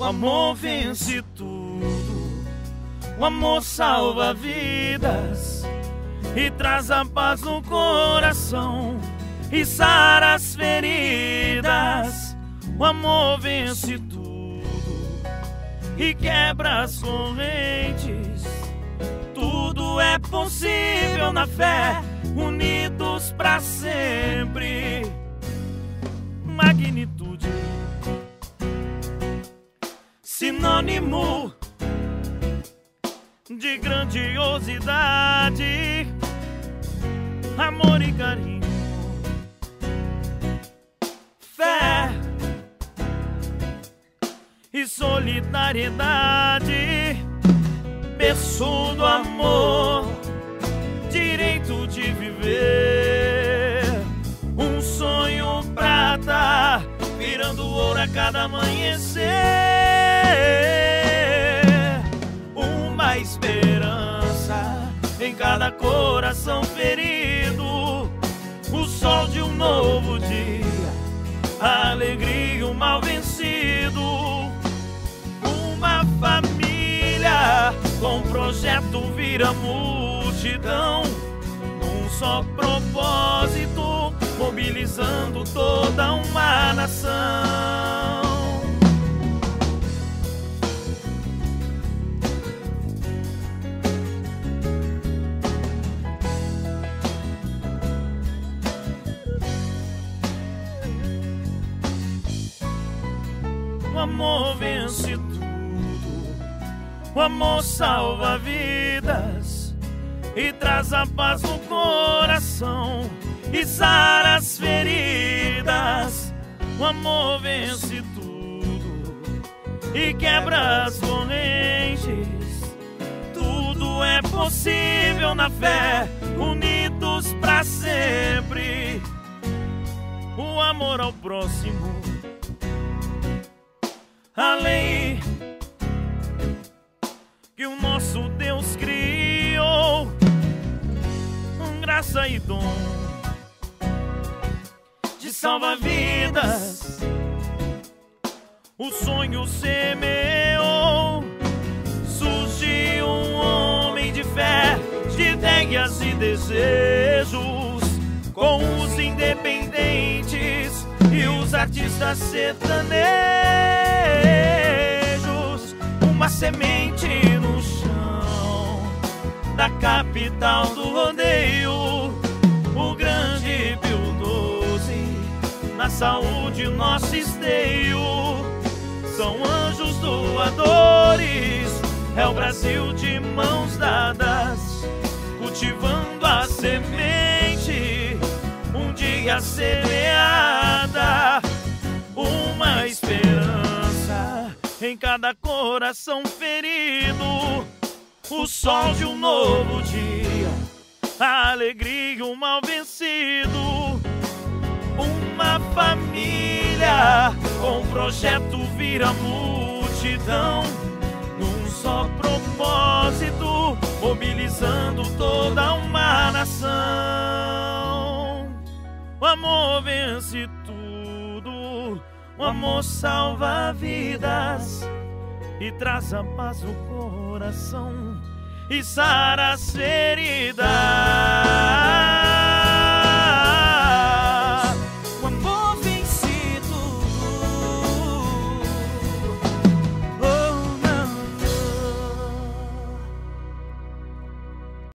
amor vence tudo, o amor salva vidas e traz a paz no coração e sara as feridas. O amor vence tudo e quebra as correntes. Tudo é possível na fé, unidos pra sempre. Magnitude, sinônimo de grandiosidade, amor e carinho, fé e solidariedade, berço do amor, direito de viver, um sonho prata, virando ouro a cada amanhecer, uma esperança em cada coração ferido, o sol de um novo dia, a alegria e o mal vencido, uma família com projeto vira multidão, num só propósito, mobilizando toda uma nação. O amor vence tudo, o amor salva vidas e traz a paz no coração e sara as feridas. O amor vence tudo e quebra as correntes. Tudo é possível na fé, unidos pra sempre. O amor ao próximo, a lei que o nosso Deus criou, graça e dom de salva-vidas, o sonho semeou, surgiu um homem de fé, de ideias e desejos, com os independentes e os artistas sertanejos, uma semente no chão da capital do rodeio, o grande Pio 12, na saúde nosso esteio, são anjos doadores, é o Brasil de mãos dadas, cultivando a semente, um dia semeada, uma esperança em cada coração ferido, o sol de um novo dia, a alegria e o mal vencido, uma família com projeto vira multidão, num só propósito, mobilizando toda uma nação. O amor vence tudo, o amor salva vidas e traz a paz no coração e sara as feridas.